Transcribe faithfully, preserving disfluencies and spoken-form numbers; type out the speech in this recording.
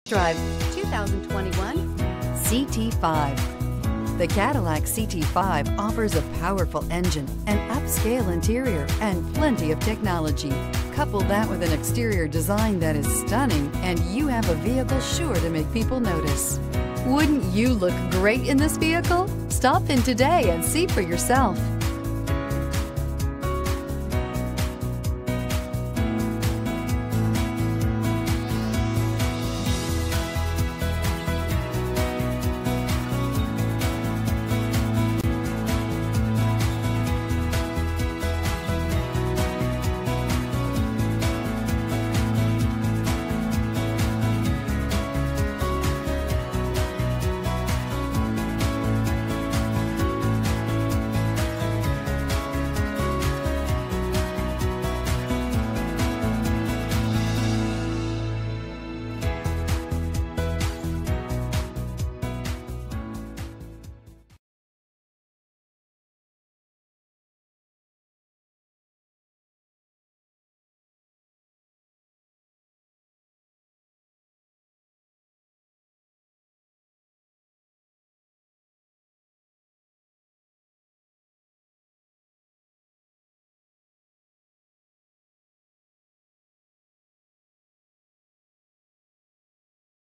drive two thousand twenty-one C T five. The Cadillac C T five offers a powerful engine, an upscale interior, and plenty of technology. Couple that with an exterior design that is stunning, and you have a vehicle sure to make people notice. Wouldn't you look great in this vehicle? Stop in today and see for yourself.